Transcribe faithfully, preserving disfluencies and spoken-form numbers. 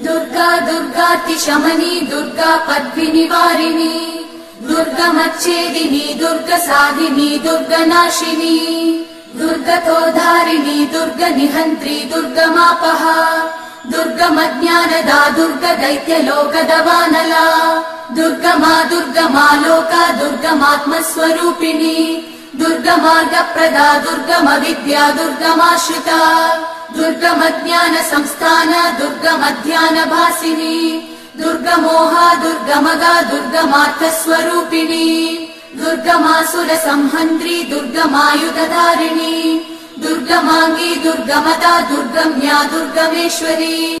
Durga दुर्गातिशमनी Durga पद्मिनिवारिणी दुर्गमच्छेदिनी दुर्गसाधिनी दुर्गनाशिनी दुर्गतोधारिणी दुर्गनिहन्त्री दुर्गमापहा दुर्गमज्ञानदा दुर्गदैत्यलोकदवानला दुर्गमा दुर्गमालोका दुर्गमात्मस्वरूपिणी दुर्गमार्गप्रदा दुर्गमविद्या दुर्गमाश्रिता दुर्गमज्ञानसंस्थान दुर्गमध्यानभासिनी दुर्गमोहा दुर्गमगा दुर्गमार्थस्वरूपिणी दुर्गमासुरसंहन्त्री दुर्गमायुधधारिणी दुर्गमाङ्गी दुर्गमदा दुर्गम्या दुर्गमेश्वरी।